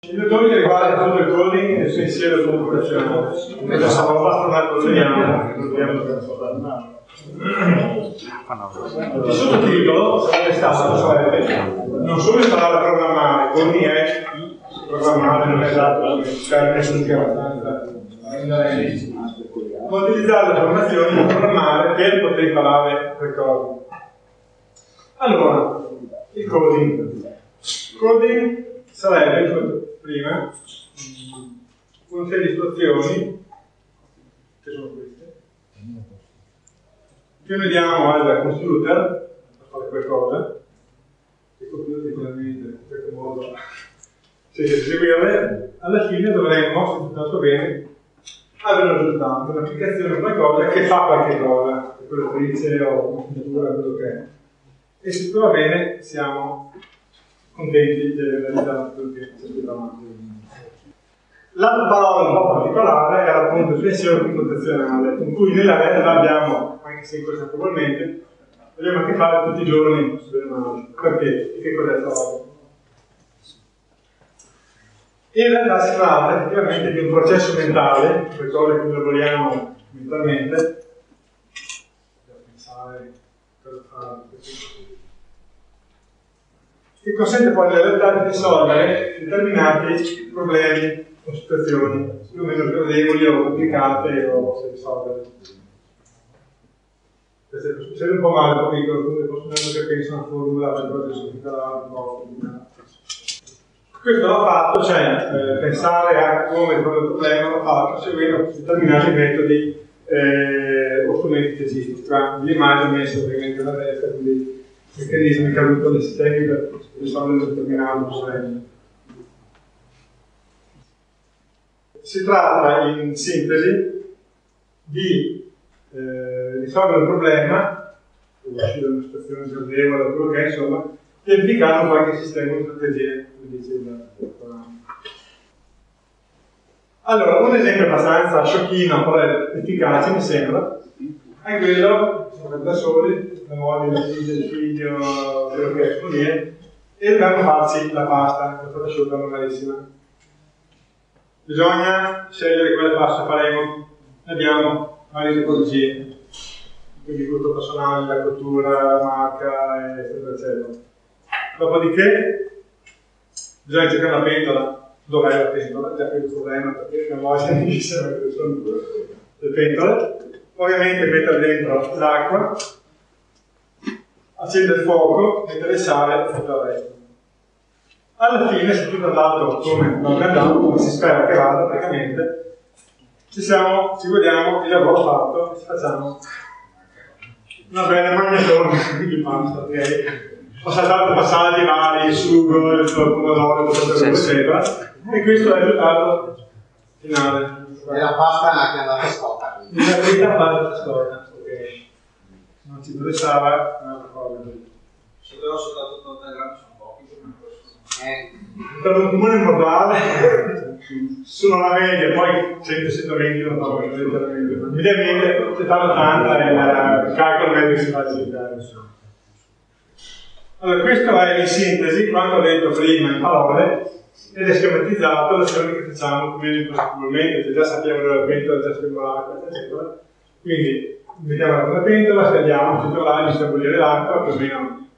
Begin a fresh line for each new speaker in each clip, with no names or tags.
Il 12 riguarda tutto il coding e il pensiero computazionale. Mentre siamo abbastanza il sottotitolo sarebbe stato non solo imparare a programmare, coding è programmare, non è esatto, ma utilizzare le informazioni per programmare per poter imparare quelle cose. Allora, il coding. Coding sarebbe, come prima, una serie di istruzioni, che sono queste, che noi diamo al computer per fare qualcosa. Il computer chiaramente in questo modo, se eseguirle, alla fine dovremmo, se tutto andato bene, avere un risultato, un'applicazione, qualcosa che fa qualche cosa, calcolatrice o computura, quello che è. E se tutto va bene, siamo contenti di aver realizzato quello che ci aspettavamo. L'altra parola un po' particolare era appunto il pensiero computazionale, con cui nella realtà abbiamo, anche se inconsapevolmente, abbiamo a che fare tutti i giorni sulle mani. Perché? E che cos'è questa roba? In realtà si tratta effettivamente di un processo mentale, per cose che lavoriamo mentalmente, per pensare cosa fare, che consente poi nella realtà di risolvere determinati problemi o situazioni più o meno gradevoli o complicate o se risolvere. Questo succede un po' male, poi possono essere che penso a una formula per cose sofficolate un po'. Questo l'ho fatto, cioè pensare a come risolvere il problema, l'ho fatto seguendo determinati metodi o strumenti che esistono. Tra le immagini messe ovviamente alla destra, quindi meccanismi che hanno le sistemi per risolvere un determinato problema. Si tratta in sintesi di risolvere un problema, uscire da una situazione gradevole o quello che è, insomma, pianificando qualche sistema di strategie, come diceva. Allora, un esempio abbastanza sciocchino, però efficace, mi sembra, è quello, siamo da soli, la moglie, il figlio, quello che è, così, e dobbiamo farci la pasta asciutta normalissima. Bisogna scegliere quale pasta faremo. Abbiamo varie tipologie, quindi il gusto personale, la cottura, la marca, eccetera, eccetera. Dopodiché bisogna cercare la pentola. Dov'è la pentola? Già che è il problema, perché mia moglie mi dice che sono le pentole. Ovviamente mettere dentro l'acqua, accendere il fuoco, mettere il sale e tutto il resto. Alla fine, se tutto è andato come non è andato, come si spera che vada, praticamente, ci guardiamo il lavoro fatto e ci facciamo una bella magnetone di pasta, ok? Ho saltato passaggi vari, il sugo, il pomodoro, eccetera, e questo è il risultato finale.
E la pasta è anche andata scotta.
La verità pasta scotta, ok? Non ci interessava un'altra cosa.
Se però soltanto 80 grammi sono pochi.
Per un comune mortale sono la media, poi 120 non so, mediamente se fanno 80 il calcolo medio si fa cercare. Allora, questo è in sintesi quanto ho detto prima in parole ed è schematizzato l'azione che facciamo come impossibilmente, cioè già sappiamo dove la pentola, già sappiamo l'acqua, eccetera. Quindi mettiamo l'acqua nella pentola, scagliamo, ci troviamo, ci bollire l'acqua, più o meno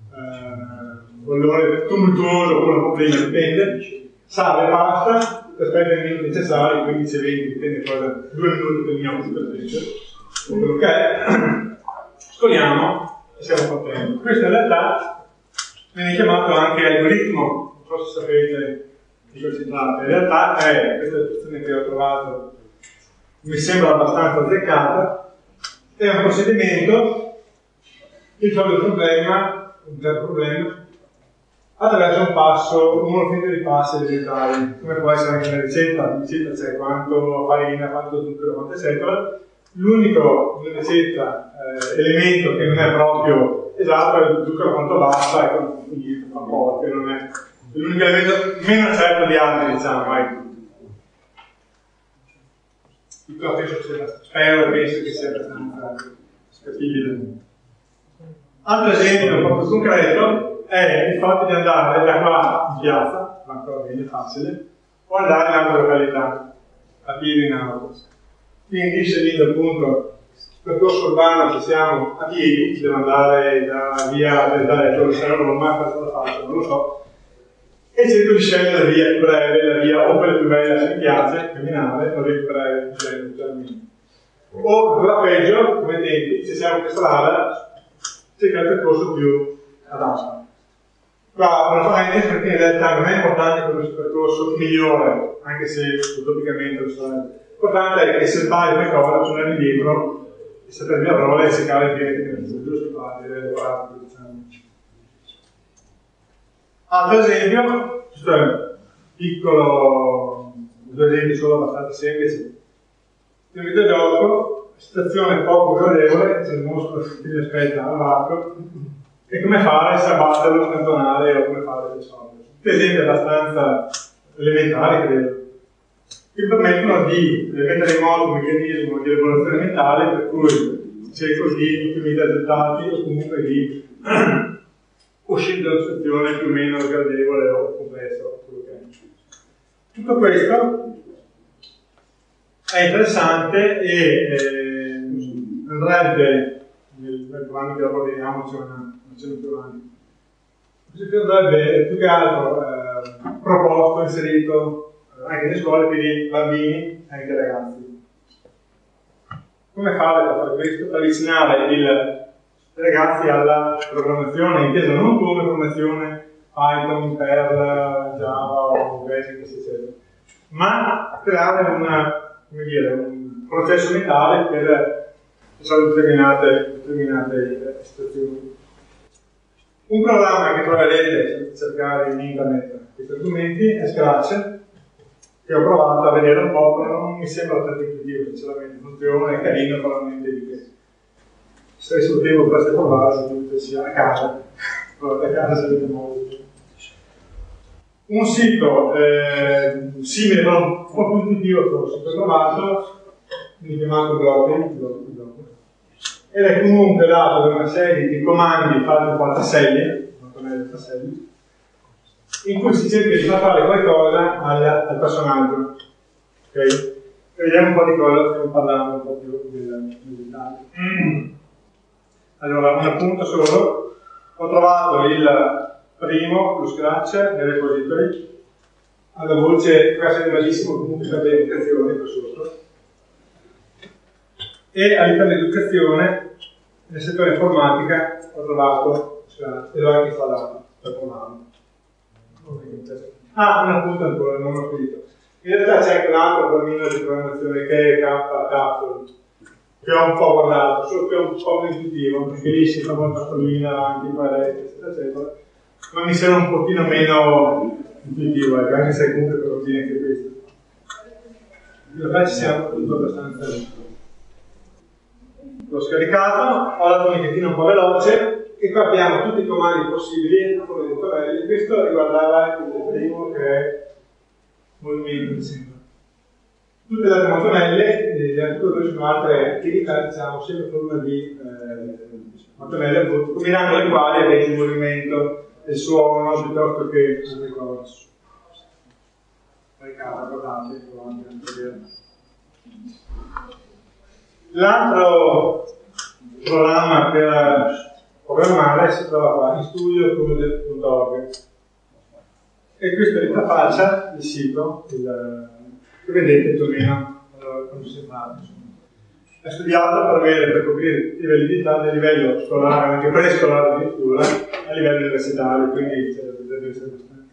bollore tumultuoso oppure un po' prima, dipende. Sale, pasta, aspetta i minuti necessari, 15-20, dipende cosa, 2 minuti per gnocchi per esempio, o quello che è. Scoliamo e siamo contenti. Questo in realtà viene chiamato anche algoritmo, non so se sapete di cosa si tratta. In realtà è questa istruzione che ho trovato, mi sembra abbastanza azzeccata, è un procedimento che risolve il problema, un certo problema, attraverso un passo, un monofilo di passi elementari, come può essere anche una ricetta, c'è quanto farina, quanto zucchero, quanto eccetera. L'unico nella ricetta elemento che non è proprio esatto è il zucchero quanto basta e quindi fa poco, che non è l'unico elemento meno certo di altri, diciamo, ecco. Però penso che sia abbastanza capibile. Altro esempio un po' più concreto è il fatto di andare da qua in piazza, ma ancora bene, facile, o andare in altre località, a piedi in auto. Quindi scegliendo appunto il percorso urbano, se siamo a piedi, devo andare da via dove sarà Roma, questa la faccio, non lo so, e cerco di scegliere la via più breve, la via o quella più bella se mi piace, camminare, o la via più breve, o ancora peggio, come tempi, se siamo per strada, cercare il percorso più adatto. Qua non fa niente perché in realtà non è importante quello percorso migliore, anche se utopicamente lo sarebbe. L'importante è che se sbagli qualcosa, tornare indietro e sapere la parola e cercare di dire giusto fare pratico, diciamo. Altro esempio, questo è un piccolo, due esempi solo abbastanza semplici. Nel videogioco, situazione poco gradevole, c'è il mostro che ti aspetta all'arco, e come fare se abbatterlo, scantonare o come fare le soldi. Esempi abbastanza elementari, credo, che permettono di mettere in moto un meccanismo di regolazione mentale per cui cerco di ottimizzazione risultati o comunque di uscire da una situazione più o meno gradevole o complessa. Tutto questo è interessante e andrebbe, nel programma che lavoriamo c'è una più avanti, andrebbe più che altro proposto, inserito anche nelle scuole per i bambini e anche i ragazzi. Come fare per fare questo? Per avvicinare i ragazzi alla programmazione, intesa non come programmazione Python, Perl, Java o Basic, eccetera, ma creare un processo mentale per determinate situazioni. Un programma che troverete se cercare in internet questi argomenti è Scratch, che ho provato a vedere un po', però non mi sembra tanto intuitivo, sinceramente. Funziona, è carino, però niente di che. Se avessi il tempo per provare, se sia a casa, però a casa sarebbe molto. Un sito simile, però un po' più intuitivo forse, che ho trovato, quindi chiamato Groppy, ed è comunque dato da una serie di comandi fatti con tasselli, in cui si cerca di far fare qualcosa al personaggio. Okay? E vediamo un po' di cosa stiamo parlando un po' più nel dettaglio. Allora, un appunto solo. Ho trovato il primo, lo Scratch, nel repository. Alla voce, qua è bellissimo, comunque per le educazioni qua sotto. E all'interno dell'educazione, nel settore informatica, ho trovato Scratch e l'ho anche installato per provarlo. Ah, un appunto ancora, non ho finito. In realtà c'è anche un altro programmino di programmazione che è Capsule, che ho un po' guardato, solo che è un po' intuitivo, perché lì si fa una pastolina avanti, qua eccetera, eccetera, ma mi sembra un pochino meno intuitivo, anche se comunque contiene anche questo. In realtà ci siamo tutto abbastanza lì. L'ho scaricato, ho dato un nicchiettino un po' veloce, e qua abbiamo tutti i comandi possibili, come detto meglio. Questo riguardava il primo che è movimento, mi sembra. Tutte le altre mattonelle, le altre due sono altre attività, diciamo, sempre forma di mattonelle, combinando le quali avete il movimento, il suono, piuttosto che altre cose. L'altro programma per programmare si trova qua in studio.org e questa è l'interfaccia del sito che vedete più o meno come si fa. È studiato per coprire tutti i livelli di età, del livello scolare, anche prescolare addirittura, a livello universitario, quindi deve essere abbastanza.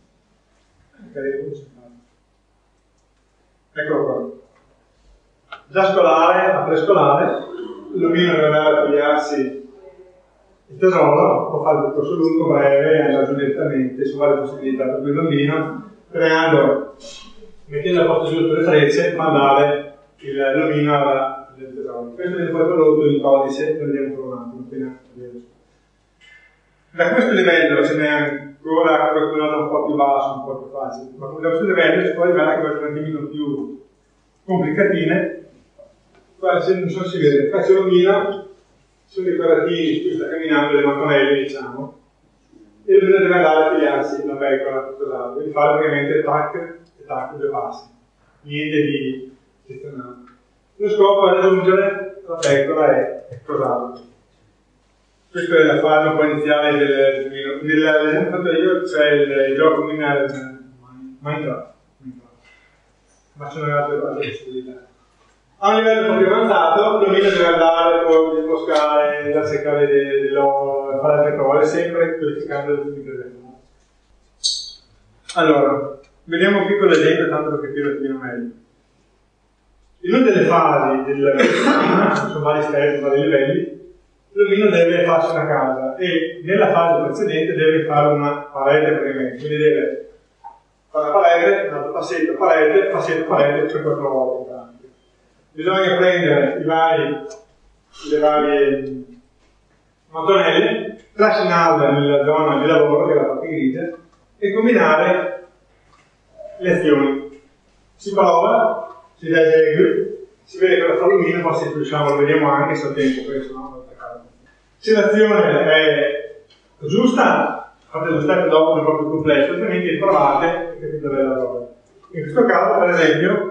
Eccolo qua. Da scolare a prescolare, l'omino deve andare a tagliarsi il tesoro, può fare il percorso lungo, breve, andare direttamente su varie possibilità per cui il bambino, mettendo a posto giusto le frecce, mandare l'omino del tesoro. Questo viene poi prodotto in codice, lo vediamo per un attimo, appena vediamo. Da questo livello ce n'è ancora qualcuno un po' più basso, un po' più facile, ma da questo livello si può arrivare a cose un attimino più complicatine. Qua non so se si vede, faccio l'omino, sono i preparativi su cui sta camminando le mattonelle, diciamo, e l'omino deve andare a pigliarsi la pecora, quindi fare praticamente tac e tac, 2 passi, niente di gestionale. Lo scopo è raggiungere la pecora e posarla. Questa è la fase un po' iniziale dell'omino. Nell'esempio che ho fatto io c'è il gioco nominale Minecraft, ma ce n'è altre possibilità. A un livello un po' più avanzato, l'omino deve andare poi a buscare, da cercare dell'oro, fare altre cose, sempre qualificando il microesempio. Allora, vediamo un piccolo esempio, tanto per capire un pochino meglio. In una delle fasi ci sono vari step, vari livelli, l'omino deve farsi una casa e nella fase precedente deve fare una parete praticamente, quindi deve fare una parete, un altro passetto, parete, 3-4 volte. Bisogna prendere le varie mattonelle, trascinarle nella zona di lavoro, che è la parte grigia, e combinare le azioni. Si prova, si dà esegui, si vede cosa fa l'omino, poi se riusciamo lo vediamo anche se ho tempo, questo no? Se l'azione è giusta, fate lo step dopo un po' più complesso, altrimenti riprovate e capite bene la roba. In questo caso, per esempio,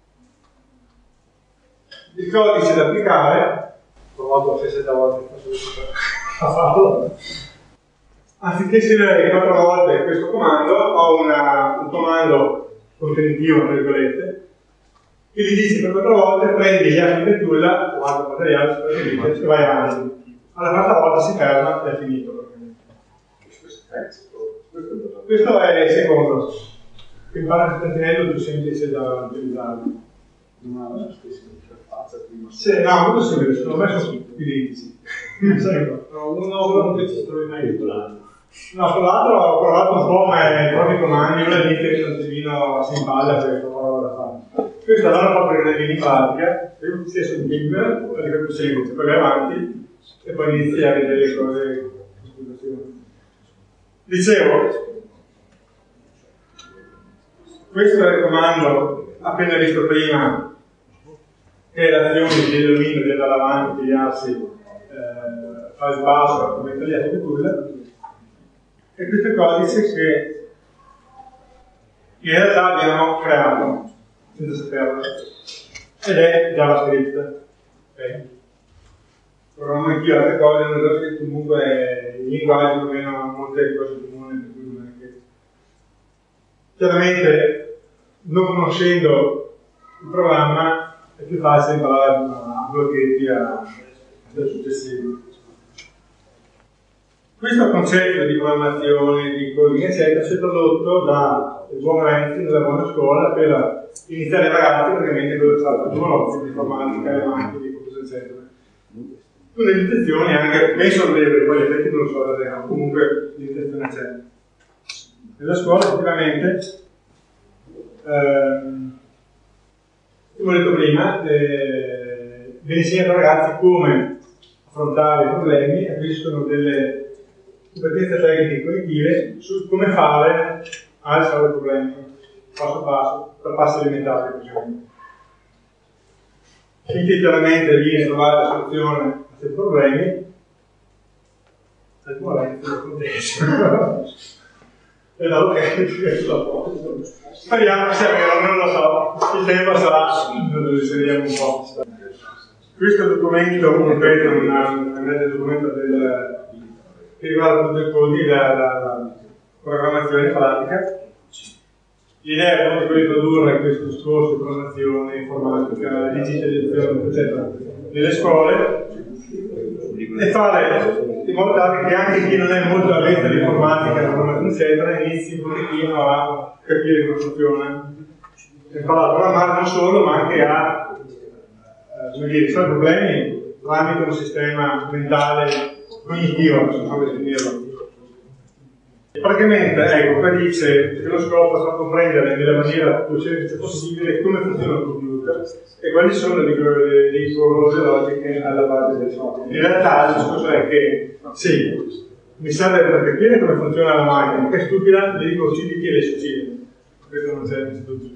il codice da applicare, provato 6-7 volte a farlo, anziché scrivere 4 volte questo comando, ho un comando contenitivo, tra virgolette, che gli dice per 4 volte prendi gli atti del tool, o altro materiale, e vai avanti. Alla quarta volta si ferma ed è finito. Questo è il secondo, quindi fare il sentinello più semplice da utilizzare.
Non ha la stessa interfaccia prima.
Sì, no, molto semplice, secondo me sono più identici. Uno non ci trovi mai titolato. No, sull'altro ho provato un po', ma è proprio comandi, uno è che un attimino si impalla per cosa da fare. Questo allora proprio prendere in pratica, io stesso un ping, perché è più semplice, poi vai avanti e poi inizi a vedere le cose. Dicevo, questo è il comando appena visto prima, che è l'azione dell'omino che da davanti pigliarsi, fa il passo, come tagliare le tool, e questo è codice che in realtà abbiamo creato senza saperlo, ed è JavaScript. Okay. Programma anch'io altre cose, ma JavaScript comunque è il linguaggio più o meno ha molte cose comuni, per cui non è che... Chiaramente, non conoscendo il programma, è più facile imparare a blocchetti a successivi. Questo concetto di programmazione, di coding, eccetera, si è tradotto da buon Renzi nella buona scuola per iniziare i ragazzi praticamente quello che è stato il primo di informatica, le macchine, di cose, eccetera. Con le intenzioni anche, penso a breve, poi gli effetti non lo so da zero, comunque l'intenzione c'è. Nella scuola effettivamente, come ho detto prima, viene insegnato ai ragazzi come affrontare i problemi, acquisiscono delle competenze tecniche cognitive su come fare a risolvere il problema, passo passo, per passi elementari. Finché chiaramente viene trovata la soluzione a questi problemi, e da ok, speriamo sia vero, non lo so, il tempo sarà, lo decideremo un po'. Questo documento, ripeto, non è il documento che riguarda tutto il codice, la programmazione pratica. L'idea è proprio quella di introdurre questo discorso di programmazione, informatica, digitalizzazione, eccetera, nelle scuole e fare in modo tale che anche chi non è molto avvezzo di informatica, programmazione, eccetera, inizi un pochettino a capire come funziona. E imparare a programmare non solo, ma anche a risolvere problemi tramite un sistema mentale cognitivo, non so come definirlo. Praticamente, ecco, qua dice che lo scopo è comprendere nella maniera più semplice possibile come funziona il computer e quali sono le cose logiche alla base del software. In realtà il discorso è che sì, mi serve per capire come funziona la macchina, che è stupida, le dico uccidi che le succede. Questo non c'è dubbio.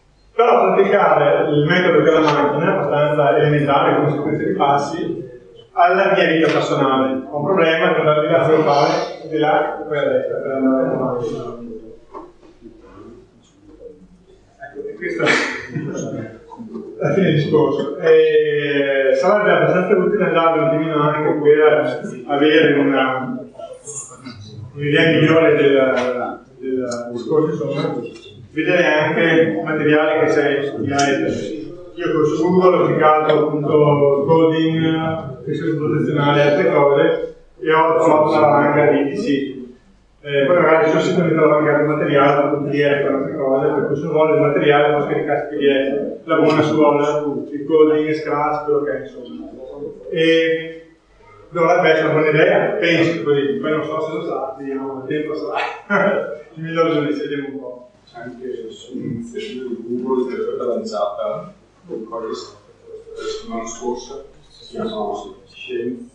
Però per applicare il metodo che la macchina, abbastanza elementare, come sequenza di passi, alla mia vita personale. Ho un problema, devo andare di là, devo fare di là e poi a destra per andare avanti. Ecco, e questo è alla fine del discorso. Sarebbe abbastanza utile andare un attimino anche per avere un'idea migliore del discorso, insomma, vedere anche materiali che sei. Io con su Google ho cliccato appunto coding, tecniche protezionali e altre cose e ho trovato una valanga di siti. Poi magari sul sito mi trovo anche altri materiali, PDF e altre cose, per cui se vuole il materiale posso caricare PDF, la buona scuola, il coding, Scratch, quello che è, insomma. E dovrebbe essere una buona idea, penso così, poi non so se lo sa, vediamo, il tempo sarà. Il miglior giorno ci vediamo un po'.
C'è anche sull'iniziativa di Google che è stata lanciata la settimana scorsa, si chiama Scienze,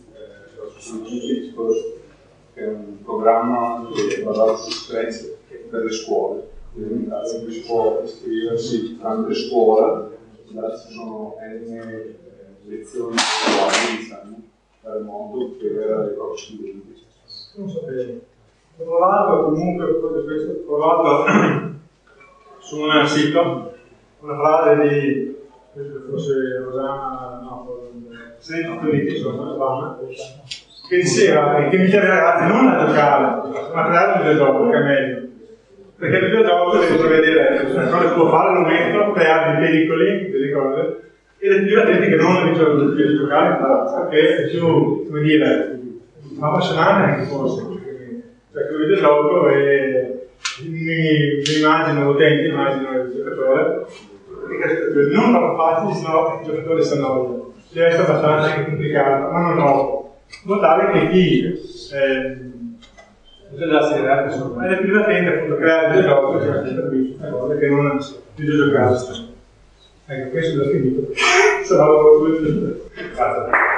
che è un programma che va dato su Scratch per le scuole. Quindi anziché scuole iscriversi tramite scuola, ci sono lezioni virtuali, diciamo, dal mondo per i propri studenti.
Non sapevo. Ho provato comunque, ho provato su un sito una frase di, forse Rosanna, no, Senti, insomma, che diceva che mi chiede ai ragazzi non a giocare, ma a creare un videogioco, che è meglio. Perché il videogioco devi prevedere le cose che può fare al momento, creare dei pericoli, delle cose, ed è più divertente che non di giocare, perché è più, come dire, appassionante anche forse. Cioè che il videogioco e mi immagino l'utente, immagino il giocatore, non troppo facile, sennò il giocatore si annoia. Deve essere abbastanza complicato, ma non troppo. Notare che chi giocassi le altre insomma, è più divertente appunto creare delle giochi che non videogiocare. Ecco, questo l'ho finito. Sarà un po' grazie.